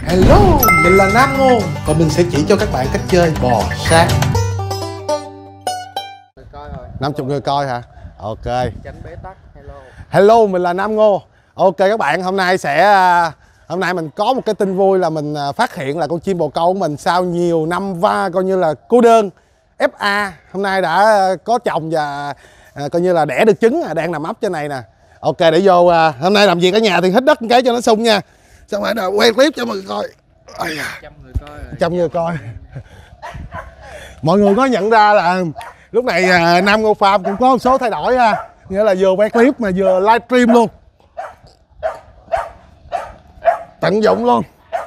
Hello, mình là Nam Ngô và mình sẽ chỉ cho các bạn cách chơi bò sát. 50 người coi hả? Ok. Tránh bế tắc. Hello, mình là Nam Ngô. Ok các bạn, hôm nay mình có một cái tin vui là mình phát hiện là con chim bồ câu của mình sau nhiều năm coi như là cô đơn FA hôm nay đã có chồng và coi như là đẻ được trứng, đang nằm ấp trên này nè. Ok, để vô hôm nay làm việc ở nhà thì hít đất một cái cho nó sung nha. Xong rồi quay clip cho mọi người coi. 100 người coi. Mọi người có nhận ra là lúc này Nam Ngô Farm cũng có một số thay đổi ha, nghĩa là vừa quay clip mà vừa livestream luôn, tận dụng luôn.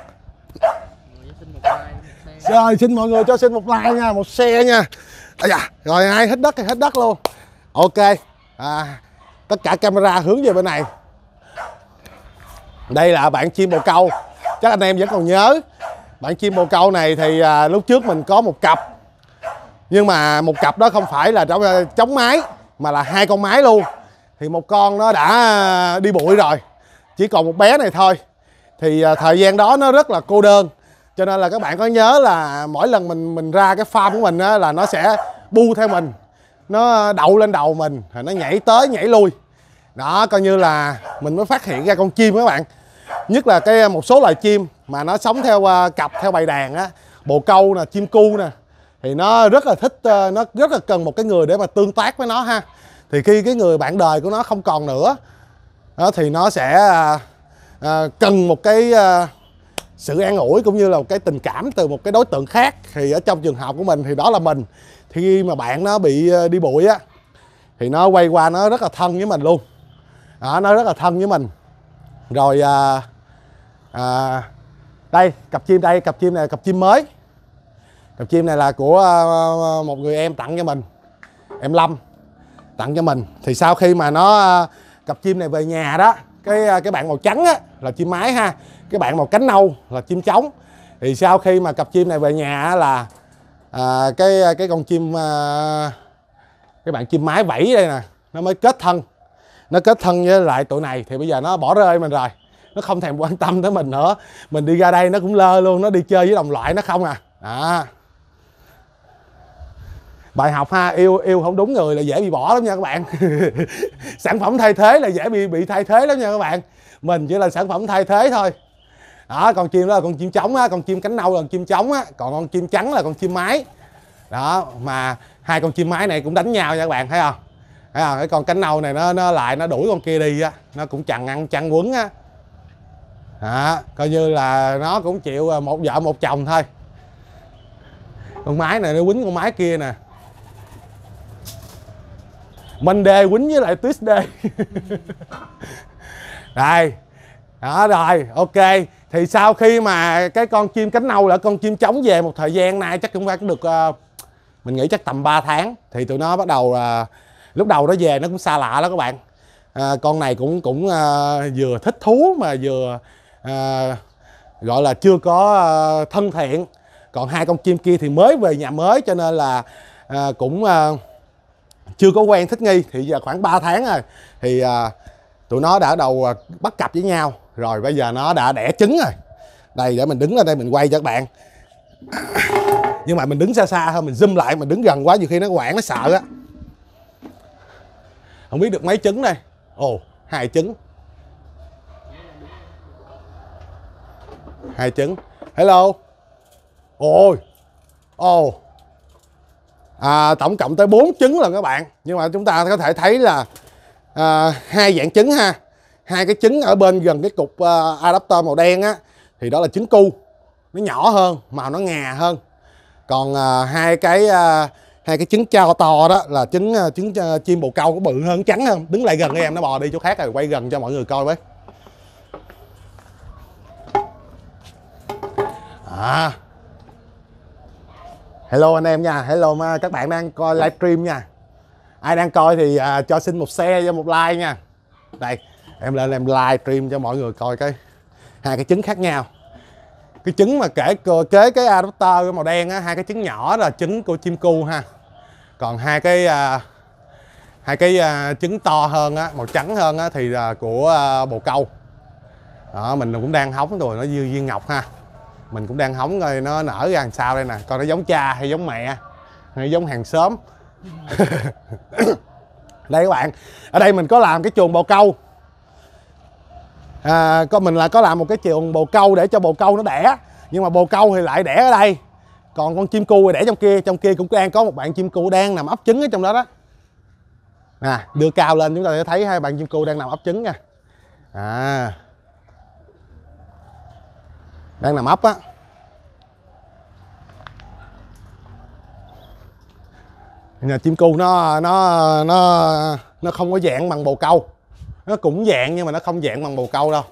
Rồi xin mọi người cho xin một like nha, một share nha. Rồi ai hít đất thì hít đất luôn. Ok, tất cả camera hướng về bên này. Đây là bạn chim bồ câu, chắc anh em vẫn còn nhớ. Bạn chim bồ câu này thì lúc trước mình có một cặp, nhưng mà một cặp đó không phải là trống mái mà là 2 con mái luôn. Thì một con nó đã đi bụi rồi, chỉ còn một bé này thôi. Thì thời gian đó nó rất là cô đơn, cho nên là các bạn có nhớ là mỗi lần mình ra cái farm của mình á, là nó sẽ bu theo mình, nó đậu lên đầu mình, rồi nó nhảy tới nhảy lui. Đó, coi như là mình mới phát hiện ra con chim các bạn. Nhất là một số loài chim mà nó sống theo cặp, theo bầy đàn á, bồ câu nè, chim cu nè, thì nó rất là thích, nó rất là cần một cái người để mà tương tác với nó ha. Thì khi cái người bạn đời của nó không còn nữa đó, thì nó sẽ cần một cái sự an ủi cũng như là một cái tình cảm từ một cái đối tượng khác. Thì ở trong trường hợp của mình thì đó là mình. Thì khi mà bạn nó bị đi bụi á, thì nó quay qua nó rất là thân với mình luôn. Đó, nó rất là thân với mình. Rồi đây, cặp chim này là cặp chim mới. Cặp chim này là của một người em tặng cho mình, em Lâm tặng cho mình. Thì sau khi mà cặp chim này về nhà đó, cái bạn màu trắng á, là chim mái ha, cái bạn màu cánh nâu là chim trống. Thì sau khi mà cặp chim này về nhà á, là cái con chim cái bạn chim mái vẫy đây nè, nó mới kết thân. Nó kết thân với lại tụi này thì bây giờ nó bỏ rơi mình rồi, nó không thèm quan tâm tới mình nữa. Mình đi ra đây nó cũng lơ luôn, nó đi chơi với đồng loại nó không à. Đó. Bài học ha, yêu không đúng người là dễ bị bỏ lắm nha các bạn. Sản phẩm thay thế là dễ bị thay thế lắm nha các bạn. Mình chỉ là sản phẩm thay thế thôi. Đó, con chim đó là con chim trống á, con chim cánh nâu là con chim trống á, còn con chim trắng là con chim mái. Đó, mà hai con chim mái này cũng đánh nhau nha các bạn, thấy không? Thấy không? Cái con cánh nâu này nó đuổi con kia đi á, nó cũng chằn ăn chăn quấn á. Đó, coi như là nó cũng chịu một vợ một chồng thôi. Con mái này nó quýnh con mái kia nè. Monday quýnh với lại Tuesday. Đây. Đó rồi, ok. Thì sau khi mà cái con chim cánh nâu là con chim trống về một thời gian nay, chắc cũng phải được mình nghĩ chắc tầm 3 tháng. Thì tụi nó bắt đầu lúc đầu nó về nó cũng xa lạ đó các bạn. Con này cũng vừa thích thú mà vừa gọi là chưa có thân thiện. Còn hai con chim kia thì mới về nhà mới, cho nên là cũng chưa có quen thích nghi. Thì giờ khoảng 3 tháng rồi thì tụi nó đã đầu bắt cặp với nhau. Rồi bây giờ nó đã đẻ trứng rồi. Đây, để mình đứng lên đây mình quay cho các bạn. Nhưng mà mình đứng xa xa thôi, mình zoom lại, mình đứng gần quá nhiều khi nó quảng, nó sợ á. Không biết được mấy trứng đây. Ồ, 2 trứng. 2 trứng. Hello. Ôi. Ồ. Tổng cộng tới 4 trứng lần các bạn. Nhưng mà chúng ta có thể thấy là 2 dạng trứng ha. 2 cái trứng ở bên gần cái cục adapter màu đen á, thì đó là trứng cu. Nó nhỏ hơn, màu nó ngà hơn. Còn hai cái trứng trao to đó là trứng chim bồ câu, có bự hơn, trắng hơn. Đứng lại gần em, nó bò đi chỗ khác rồi, quay gần cho mọi người coi với. Hello anh em nha, hello các bạn đang coi livestream nha. Ai đang coi thì cho xin một share, cho một like nha. Đây, em lên em livestream cho mọi người coi hai cái trứng khác nhau. Cái trứng mà kế cái adapter màu đen á, 2 cái trứng nhỏ là trứng của chim cu ha. Còn hai cái trứng to hơn á, màu trắng hơn á, thì là của bồ câu. Đó, mình cũng đang hóng rồi, nó viên ngọc ha. Mình cũng đang hóng coi nó nở ra làm sao đây nè, coi nó giống cha hay giống mẹ hay giống hàng xóm. Đây các bạn, ở đây mình có làm cái chuồng bồ câu. Mình có làm một cái chuồng bồ câu để cho bồ câu nó đẻ, nhưng mà bồ câu thì lại đẻ ở đây, còn con chim cu thì đẻ trong kia cũng đang có một bạn chim cu đang nằm ấp trứng ở trong đó đó. Nè, đưa cao lên chúng ta sẽ thấy hai bạn chim cu đang nằm ấp trứng nha. Đang nằm ấp á. Nhà chim cu nó không có dạng bằng bồ câu, nó cũng dạng nhưng mà nó không dạng bằng bồ câu đâu.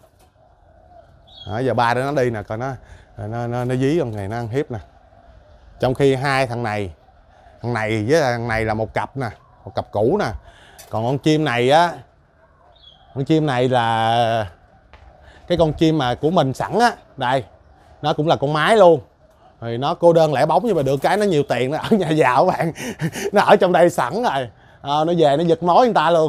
Giờ ba đứa nó đi nè, coi nó dí con này, nó ăn hiếp nè. Trong khi hai thằng này với thằng này là một cặp nè, một cặp cũ nè. Còn con chim này á, con chim này là cái con chim mà của mình sẵn á, đây nó cũng là con mái luôn. Thì nó cô đơn lẻ bóng, nhưng mà được cái nó nhiều tiền, nó ở nhà giàu các bạn. Nó ở trong đây sẵn rồi, nó về nó giật mối người ta luôn.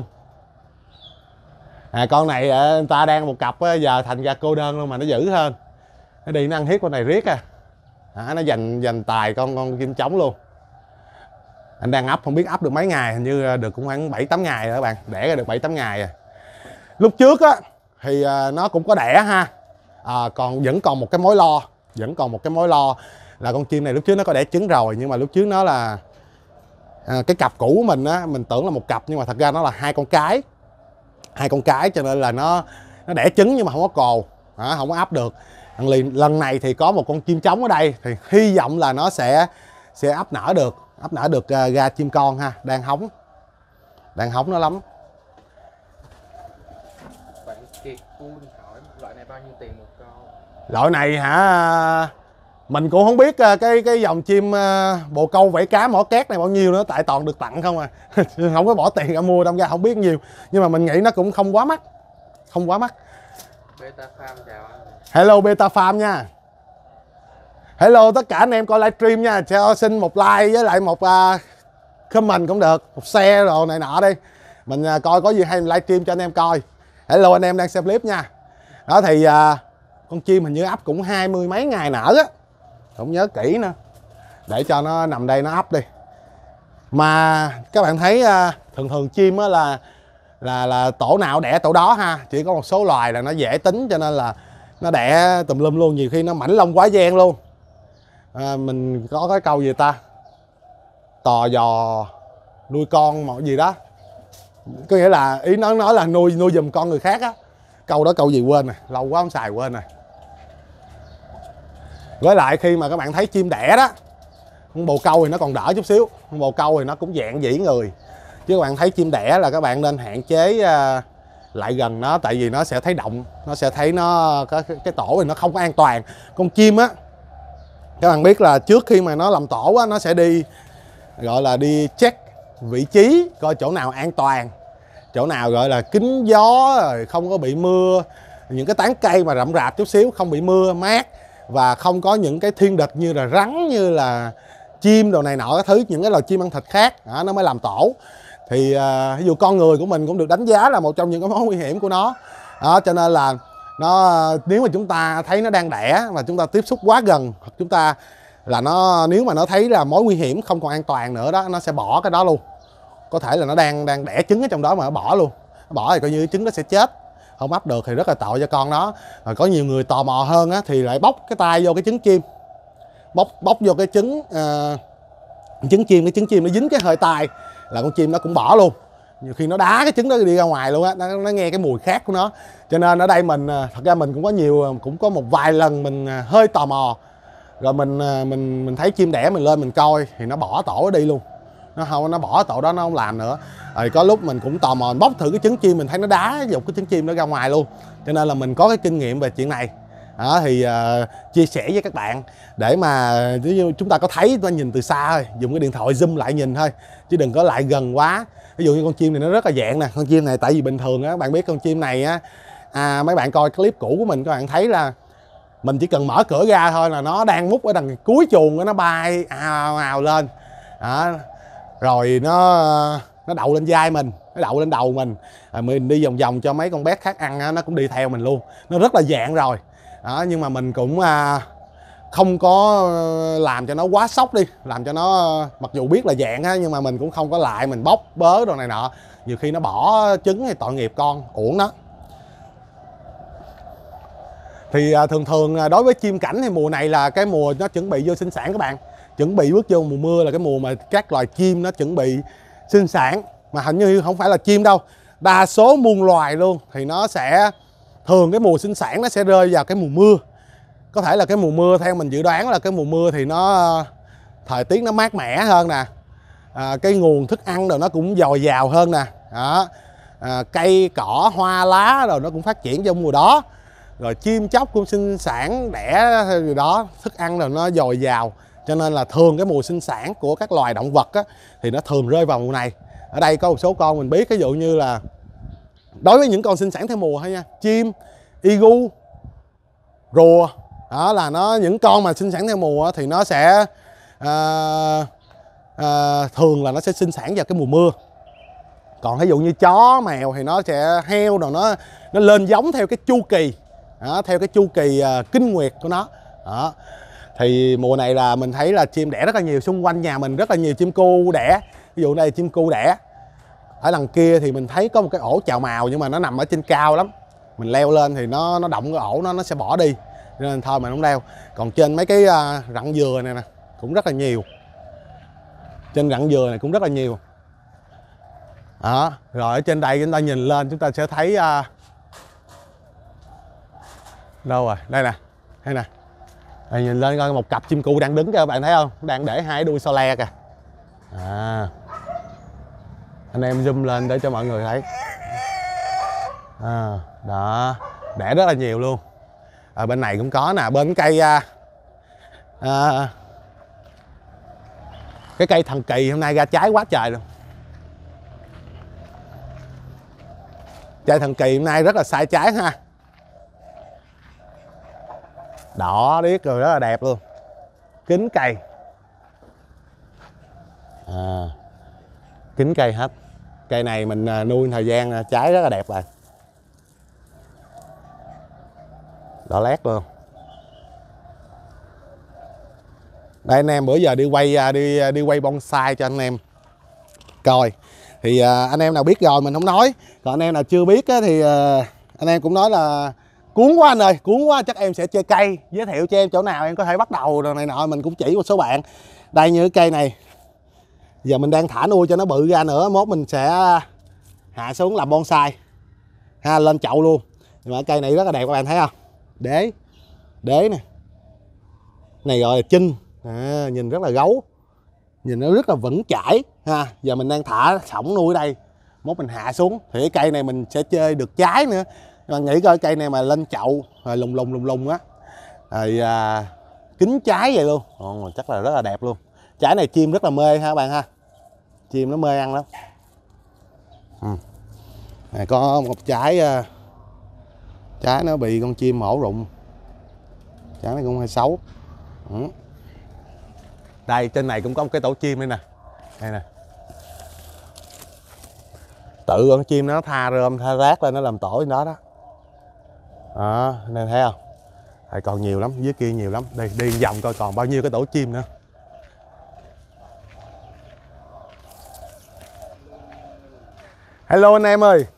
Con này người ta đang một cặp á, giờ thành ra cô đơn luôn mà nó dữ hơn. Nó đi nó ăn hiếp con này riết nó giành tài con chim trống luôn. Anh đang ấp, không biết ấp được mấy ngày, hình như được cũng khoảng 7-8 ngày rồi các bạn, đẻ ra được 7-8 ngày rồi. Lúc trước á thì nó cũng có đẻ ha, vẫn còn một cái mối lo, là con chim này lúc trước nó có đẻ trứng rồi, nhưng mà lúc trước nó là cái cặp cũ của mình á, mình tưởng là một cặp nhưng mà thật ra nó là hai con cái, cho nên là nó đẻ trứng nhưng mà không có cồ, không có ấp được. Lần này thì có một con chim trống ở đây, thì hy vọng là nó sẽ ấp nở được ra chim con ha. Đang hóng nó lắm. Bạn Kiệt hỏi loại này bao nhiêu tiền một con? Loại này hả, mình cũng không biết cái dòng chim bồ câu vảy cá mỏ két này bao nhiêu nữa, tại toàn được tặng không à. Không có bỏ tiền ra mua, đâm ra không biết nhiều, nhưng mà mình nghĩ nó cũng không quá mắc. Beta Farm chào anh. Hello Beta Farm nha. Hello tất cả anh em coi livestream nha, cho xin một like với lại một comment cũng được, một share rồi này nọ đi, mình coi có gì hay mình livestream cho anh em coi. Hello anh em đang xem clip nha. Đó thì con chim hình như ấp cũng 20 mấy ngày nở á, không nhớ kỹ nữa, để cho nó nằm đây nó ấp đi. Mà các bạn thấy thường chim á là tổ nào đẻ tổ đó ha, chỉ có một số loài là nó dễ tính cho nên là nó đẻ tùm lum luôn, nhiều khi nó mảnh lông quá gian luôn. Mình có cái câu gì ta, tò dò nuôi con một gì đó, có nghĩa là ý nó nói là nuôi giùm con người khác á. Câu đó câu gì quên rồi, lâu quá không xài quên rồi. Với lại khi mà các bạn thấy chim đẻ đó, con bồ câu thì nó còn đỡ chút xíu, con bồ câu thì nó cũng dạng dĩ người, chứ các bạn thấy chim đẻ là các bạn nên hạn chế lại gần nó, tại vì nó sẽ thấy động, nó sẽ thấy nó cái tổ thì nó không có an toàn. Con chim á, các bạn biết là trước khi mà nó làm tổ á, nó sẽ đi gọi là đi check vị trí, coi chỗ nào an toàn, chỗ nào gọi là kín gió rồi không có bị mưa, những cái tán cây mà rậm rạp chút xíu không bị mưa mát, và không có những cái thiên địch như là rắn, như là chim đồ này nọ các thứ, những cái loài chim ăn thịt khác đó, nó mới làm tổ. Thì ví dụ con người của mình cũng được đánh giá là một trong những cái mối nguy hiểm của nó đó, cho nên là nếu mà chúng ta thấy nó đang đẻ mà chúng ta tiếp xúc quá gần, hoặc chúng ta là nếu mà nó thấy là mối nguy hiểm không còn an toàn nữa đó, nó sẽ bỏ cái đó luôn. Có thể là nó đang đẻ trứng ở trong đó mà nó bỏ luôn, nó bỏ thì coi như trứng nó sẽ chết, không ấp được thì rất là tội cho con đó. Rồi có nhiều người tò mò hơn á, thì lại bóc cái tay vô cái trứng chim, bóc vô cái trứng chim, cái trứng chim nó dính cái hơi tai là con chim nó cũng bỏ luôn. Nhiều khi nó đá cái trứng đó đi ra ngoài luôn á, nó nghe cái mùi khác của nó. Cho nên ở đây mình thật ra mình cũng có một vài lần mình hơi tò mò, rồi mình thấy chim đẻ mình lên mình coi thì nó bỏ tổ đi luôn, nó bỏ tổ đó, nó không làm nữa. Rồi có lúc mình cũng tò mò mình bóc thử cái trứng chim, mình thấy nó đá dục cái trứng chim nó ra ngoài luôn. Cho nên là mình có cái kinh nghiệm về chuyện này đó, thì chia sẻ với các bạn để mà nếu như chúng ta có thấy, chúng ta nhìn từ xa thôi, dùng cái điện thoại zoom lại nhìn thôi, chứ đừng có lại gần quá. Ví dụ như con chim này nó rất là dạng nè, con chim này tại vì bình thường á, bạn biết con chim này á, mấy bạn coi clip cũ của mình các bạn thấy là mình chỉ cần mở cửa ra thôi là nó đang múc ở đằng cuối chuồng, nó bay ào ào lên đó. Rồi nó đậu lên vai mình, nó đậu lên đầu mình đi vòng vòng cho mấy con bé khác ăn á, nó cũng đi theo mình luôn, nó rất là dạng rồi đó. Nhưng mà mình cũng không có làm cho nó quá sốc đi, làm cho nó, mặc dù biết là dạng á, nhưng mà mình cũng không có lại mình bóc bớ đồ này nọ, nhiều khi nó bỏ trứng thì tội nghiệp con, uổng đó. Thì thường thường đối với chim cảnh thì mùa này là cái mùa nó chuẩn bị vô sinh sản các bạn. Chuẩn bị bước vô mùa mưa là cái mùa mà các loài chim nó chuẩn bị sinh sản. Mà hình như không phải là chim đâu, đa số muôn loài luôn thì nó sẽ thường cái mùa sinh sản nó sẽ rơi vào cái mùa mưa. Có thể là cái mùa mưa, theo mình dự đoán là cái mùa mưa thì nó thời tiết nó mát mẻ hơn nè, cái nguồn thức ăn rồi nó cũng dồi dào hơn nè đó. Cây cỏ hoa lá rồi nó cũng phát triển trong mùa đó, rồi chim chóc cũng sinh sản đẻ gì đó, thức ăn rồi nó dồi dào, cho nên là thường cái mùa sinh sản của các loài động vật á, thì nó thường rơi vào mùa này. Ở đây có một số con mình biết, ví dụ như là đối với những con sinh sản theo mùa thôi nha, chim, igu, rùa đó, là nó những con mà sinh sản theo mùa thì nó sẽ thường là nó sẽ sinh sản vào cái mùa mưa. Còn ví dụ như chó mèo thì nó sẽ, heo rồi nó lên giống theo cái chu kỳ đó, theo cái chu kỳ kinh nguyệt của nó đó. Thì mùa này là mình thấy là chim đẻ rất là nhiều, xung quanh nhà mình rất là nhiều chim cu đẻ. Ví dụ đây chim cu đẻ, ở đằng kia thì mình thấy có một cái ổ chào mào, nhưng mà nó nằm ở trên cao lắm, mình leo lên thì nó động cái ổ nó sẽ bỏ đi, nên thôi mình không leo. Còn trên mấy cái rặng dừa này nè cũng rất là nhiều, trên rặng dừa này cũng rất là nhiều đó. Rồi ở trên đây chúng ta nhìn lên chúng ta sẽ thấy đâu rồi, đây nè, đây nè. Đây, nhìn lên coi một cặp chim cu đang đứng kìa, các bạn thấy không, đang để hai đuôi so le kìa. Anh em zoom lên để cho mọi người thấy đó, đẻ rất là nhiều luôn. Ở bên này cũng có nè, bên cây cái cây thần kỳ hôm nay ra trái quá trời luôn. Trái thần kỳ hôm nay rất là sai trái ha, đỏ điếc rồi, rất là đẹp luôn. Kính cây kính cây hết. Cây này mình nuôi thời gian trái rất là đẹp rồi, đỏ lét luôn. Đây anh em, bữa giờ đi quay bonsai cho anh em coi. Thì anh em nào biết rồi mình không nói, còn anh em nào chưa biết á, thì anh em cũng nói là cuốn quá anh ơi, cuốn quá, chắc em sẽ chơi cây, giới thiệu cho em chỗ nào em có thể bắt đầu rồi này nọ. Mình cũng chỉ một số bạn. Đây, như cái cây này giờ mình đang thả nuôi cho nó bự ra nữa, mốt mình sẽ hạ xuống làm bonsai ha, lên chậu luôn. Nhưng mà cây này rất là đẹp, các bạn thấy không, đế nè, này gọi là chinh, nhìn rất là gấu, nhìn nó rất là vững chãi ha. Giờ mình đang thả sổng nuôi ở đây, mốt mình hạ xuống thì cái cây này mình sẽ chơi được trái nữa. Mà nghĩ coi cây này mà lên chậu rồi lùng á, rồi kính trái vậy luôn, chắc là rất là đẹp luôn. Trái này chim rất là mê ha các bạn ha, chim nó mê ăn lắm. Này có một trái nó bị con chim mổ rụng, trái này cũng hơi xấu. Đây trên này cũng có một cái tổ chim đây nè, đây nè, tự con chim nó tha rơm tha rác lên nó làm tổ trên đó đó. Đó, nên thấy không, đây còn nhiều lắm, dưới kia nhiều lắm. Đây đi vòng coi còn bao nhiêu cái tổ chim nữa. Hello anh em ơi.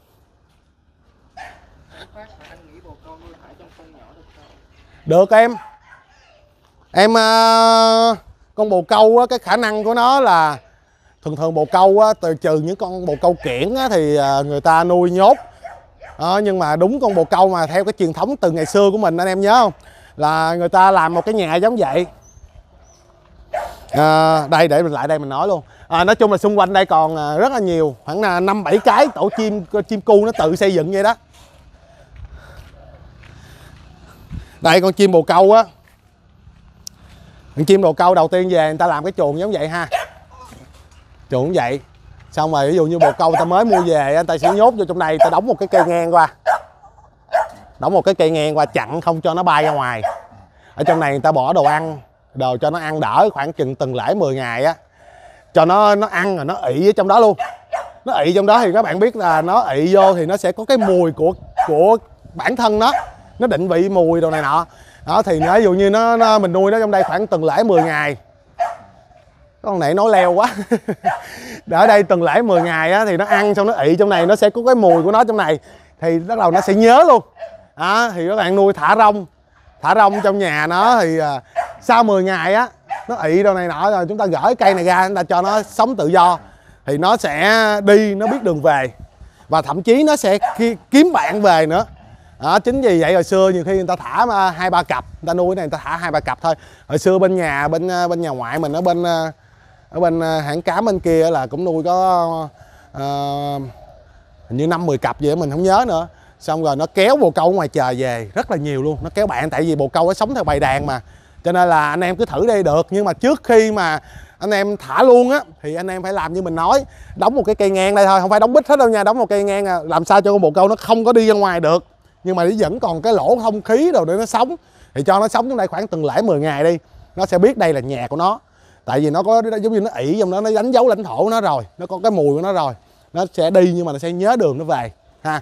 Được em con bồ câu á, cái khả năng của nó là thường bồ câu á, trừ những con bồ câu kiển á, thì người ta nuôi nhốt. Nhưng mà đúng con bồ câu mà theo cái truyền thống từ ngày xưa của mình, anh em nhớ không, là người ta làm một cái nhà giống vậy. Đây để mình lại đây mình nói luôn. Nói chung là xung quanh đây còn rất là nhiều, khoảng 5-7 cái tổ chim cu nó tự xây dựng vậy đó. Đây con chim bồ câu á, con chim bồ câu đầu tiên về người ta làm cái chuồng giống vậy ha, chuồng vậy. Xong rồi ví dụ như bồ câu người ta mới mua về, người ta sẽ nhốt vô trong đây, người ta đóng một cái cây ngang qua, chặn không cho nó bay ra ngoài. Ở trong này người ta bỏ đồ ăn, đồ cho nó ăn đỡ, khoảng chừng tuần lễ 10 ngày á, cho nó ăn rồi nó ị ở trong đó luôn. Nó ị trong đó thì các bạn biết là nó ị vô thì nó sẽ có cái mùi của bản thân nó định vị mùi đồ này nọ. Đó thì ví dụ như mình nuôi nó trong đây khoảng tuần lễ 10 ngày. Con này nói leo quá. Ở đây tuần lễ 10 ngày á, thì nó ăn xong nó ị trong này, nó sẽ có cái mùi của nó trong này, thì bắt đầu nó sẽ nhớ luôn. Đó, thì các bạn nuôi thả rông trong nhà nó thì sau 10 ngày á nó ị đâu này nọ rồi chúng ta gỡ cây này ra, chúng ta cho nó sống tự do thì nó sẽ đi, nó biết đường về và thậm chí nó sẽ kiếm bạn về nữa. Đó, chính vì vậy hồi xưa nhiều khi người ta thả 2-3 cặp, người ta nuôi cái này người ta thả 2-3 cặp thôi. Hồi xưa bên nhà ngoại mình ở bên hãng cám bên kia là cũng nuôi có hình như 5-10 cặp gì đó mình không nhớ nữa. Xong rồi nó kéo bồ câu ngoài trời về rất là nhiều luôn, nó kéo bạn, tại vì bồ câu nó sống theo bầy đàn mà, cho nên là anh em cứ thử đi được. Nhưng mà trước khi mà anh em thả luôn á thì anh em phải làm như mình nói, đóng một cái cây ngang đây thôi, không phải đóng bít hết đâu nha, đóng một cây ngang làm sao cho con bồ câu nó không có đi ra ngoài được, nhưng mà nó vẫn còn cái lỗ thông khí rồi để nó sống. Thì cho nó sống trong đây khoảng tuần lễ 10 ngày đi, nó sẽ biết đây là nhà của nó, tại vì nó có giống như nó ỷ trong đó, nó đánh dấu lãnh thổ của nó rồi, nó có cái mùi của nó rồi, nó sẽ đi nhưng mà nó sẽ nhớ đường nó về ha.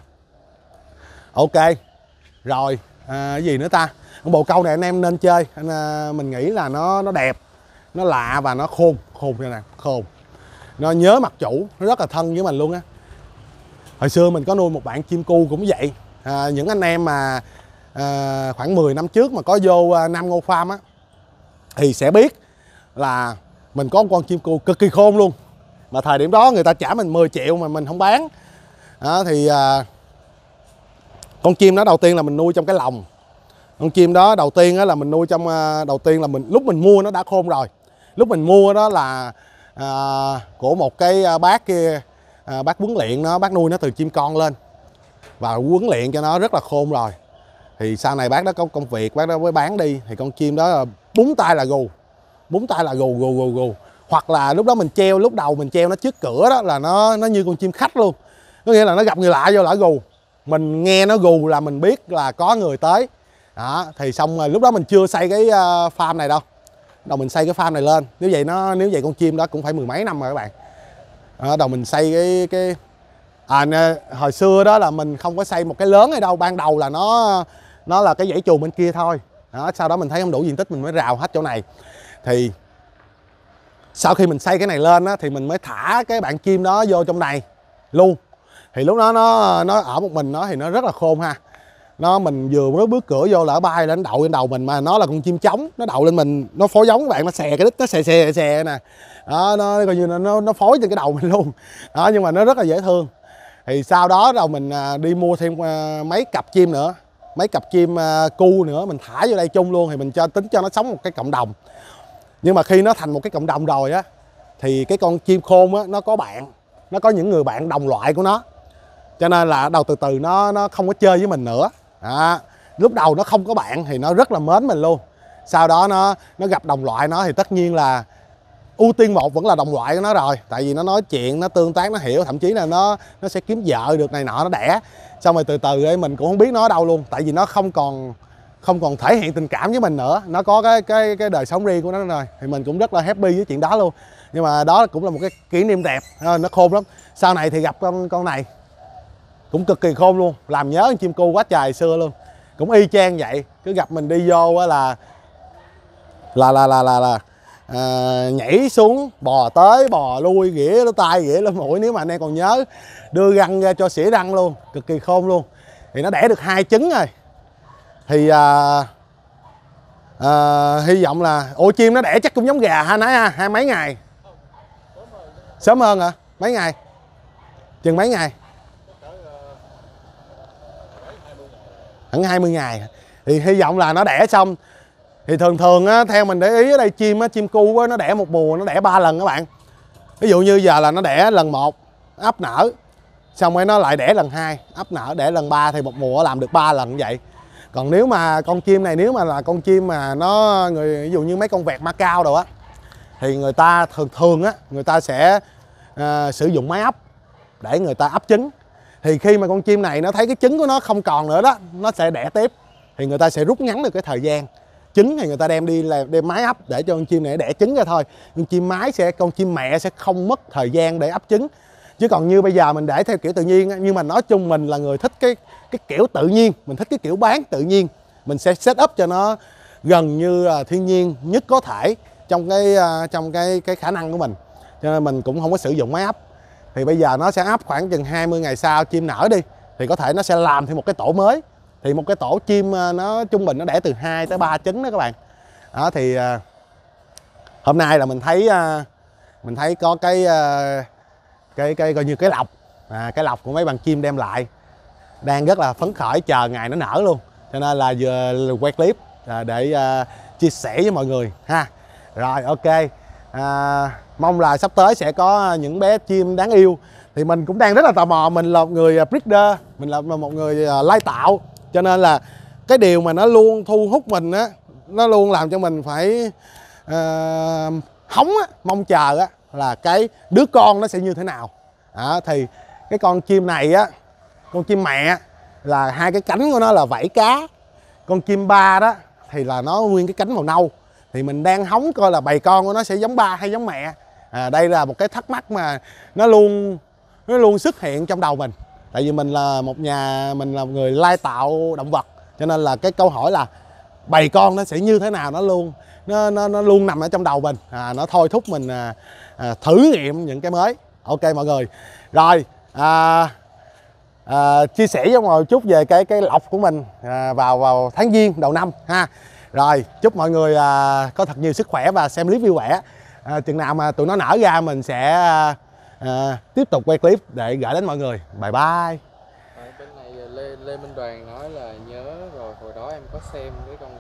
Ok rồi, cái gì nữa ta? Con bồ câu này anh em nên chơi, mình nghĩ là nó đẹp, nó lạ và nó khôn như nè, khôn, nó nhớ mặt chủ, nó rất là thân với mình luôn á. Hồi xưa mình có nuôi một bạn chim cu cũng vậy. Những anh em mà khoảng 10 năm trước mà có vô Nam Ngô Farm á thì sẽ biết là mình có một con chim cu cực kỳ khôn luôn, mà thời điểm đó người ta trả mình 10 triệu mà mình không bán. Thì con chim đó đầu tiên là mình nuôi trong cái lồng. Con chim đó đầu tiên là mình nuôi trong đầu tiên là lúc mình mua nó đã khôn rồi. Lúc mình mua đó là của một cái bác kia, bác huấn luyện nó, bác nuôi nó từ chim con lên và huấn luyện cho nó rất là khôn rồi. Thì sau này bác đó có công việc, bác đó mới bán đi, thì con chim đó là búng tay là gù, gù. Hoặc là lúc đó mình treo, lúc đầu mình treo nó trước cửa đó là nó như con chim khách luôn, có nghĩa là nó gặp người lạ vô là gù, mình nghe nó gù là mình biết là có người tới. Đó, thì xong rồi lúc đó mình chưa xây cái farm này đâu, đầu mình xây cái farm này lên. Nếu vậy con chim đó cũng phải 10 mấy năm rồi các bạn. Đầu mình xây cái hồi xưa đó là mình không có xây một cái lớn ở đâu, ban đầu là nó là cái dãy chuồng bên kia thôi. Đó, sau đó mình thấy không đủ diện tích mình mới rào hết chỗ này. Thì sau khi mình xây cái này lên á, thì mình mới thả cái bạn chim đó vô trong này luôn. Thì lúc đó nó ở một mình nó thì nó rất là khôn ha. Mình vừa mới bước cửa vô là bay lên đậu lên đầu mình, mà nó là con chim trống, nó đậu lên mình, nó phối giống các bạn, nó xè cái đít, nó xè nè. Đó, nó coi như nó phối trên cái đầu mình luôn. Đó, nhưng mà nó rất là dễ thương. Thì sau đó rồi mình đi mua thêm mấy cặp chim nữa, mấy cặp chim cu nữa, mình thả vô đây chung luôn, thì mình tính cho nó sống một cái cộng đồng. Nhưng mà khi nó thành một cái cộng đồng rồi á, thì cái con chim khôn á, nó có bạn, nó có những người bạn đồng loại của nó, cho nên là đầu từ từ nó không có chơi với mình nữa. Lúc đầu nó không có bạn thì nó rất là mến mình luôn. Sau đó nó gặp đồng loại nó thì tất nhiên là ưu tiên một vẫn là đồng loại của nó rồi, tại vì nó nói chuyện, nó tương tác, nó hiểu, thậm chí là nó sẽ kiếm vợ được này nọ, nó đẻ. Xong rồi từ từ ấy, mình cũng không biết nó ở đâu luôn, tại vì nó không còn thể hiện tình cảm với mình nữa, nó có cái đời sống riêng của nó rồi. Thì mình cũng rất là happy với chuyện đó luôn. Nhưng mà đó cũng là một cái kỷ niệm đẹp, nó khôn lắm. Sau này thì gặp con này cũng cực kỳ khôn luôn, làm nhớ con chim cu quá trời xưa luôn, cũng y chang vậy. Cứ gặp mình đi vô là nhảy xuống, bò tới bò lui, ghĩa lỗ tai, ghĩa lỗ mũi. Nếu mà anh em còn nhớ, đưa răng ra cho xỉa răng luôn, cực kỳ khôn luôn. Thì nó đẻ được 2 trứng rồi. Thì hy vọng là chim nó đẻ chắc cũng giống gà ha, nãy ha, 20 mấy ngày. Sớm hơn hả? Mấy ngày? Chừng mấy ngày? Hẳn 20 ngày. Thì hy vọng là nó đẻ xong. Thì thường á, theo mình để ý ở đây chim cu á, nó đẻ một mùa nó đẻ 3 lần các bạn. Ví dụ như giờ là nó đẻ lần 1 ấp nở, xong rồi nó lại đẻ lần 2 ấp nở, đẻ lần 3, thì một mùa làm được 3 lần như vậy. Còn nếu mà con chim này, nếu mà là con chim mà ví dụ như mấy con vẹt Macao đồ á, thì người ta thường á, người ta sẽ sử dụng máy ấp để người ta ấp trứng. Thì khi mà con chim này nó thấy cái trứng của nó không còn nữa đó, nó sẽ đẻ tiếp, thì người ta sẽ rút ngắn được cái thời gian trứng, thì người ta đem máy ấp để cho con chim này đẻ trứng ra thôi. Nhưng con chim mẹ sẽ không mất thời gian để ấp trứng. Chứ còn như bây giờ mình để theo kiểu tự nhiên, nhưng mà nói chung mình là người thích cái kiểu tự nhiên, mình thích cái kiểu bán tự nhiên. Mình sẽ set up cho nó gần như thiên nhiên nhất có thể trong cái khả năng của mình, cho nên mình cũng không có sử dụng máy ấp. Thì bây giờ nó sẽ ấp khoảng chừng 20 ngày sau chim nở đi thì có thể nó sẽ làm thêm một cái tổ mới. Thì một cái tổ chim nó trung bình nó đẻ từ 2 tới 3 trứng đó các bạn. Đó thì hôm nay là mình thấy có cái coi như cái lọc, cái lọc của mấy bạn chim đem lại, đang rất là phấn khởi chờ ngày nó nở luôn, cho nên là vừa quay clip để chia sẻ với mọi người ha. Rồi ok, mong là sắp tới sẽ có những bé chim đáng yêu. Thì mình cũng đang rất là tò mò, mình là một người breeder, mình là một người lai tạo, cho nên là cái điều mà nó luôn thu hút mình á, nó luôn làm cho mình phải hóng á, mong chờ á, là cái đứa con nó sẽ như thế nào. Thì cái con chim này á, con chim mẹ là hai cái cánh của nó là vảy cá, con chim ba đó thì là nó nguyên cái cánh màu nâu. Thì mình đang hóng coi là bầy con của nó sẽ giống ba hay giống mẹ. Đây là một cái thắc mắc mà nó luôn xuất hiện trong đầu mình. Tại vì mình là mình là một người lai tạo động vật, cho nên là cái câu hỏi là bầy con nó sẽ như thế nào nó luôn nằm ở trong đầu mình. Nó thôi thúc mình thử nghiệm những cái mới. Ok mọi người, rồi chia sẻ với mọi người chút về cái lọc của mình vào tháng Giêng đầu năm ha. Rồi chúc mọi người có thật nhiều sức khỏe và xem clip vui vẻ. Chừng nào mà tụi nó nở ra mình sẽ tiếp tục quay clip để gửi đến mọi người. Bye bye. Bên này Lê Minh Đoàn nói là nhớ rồi, hồi đó em có xem cái con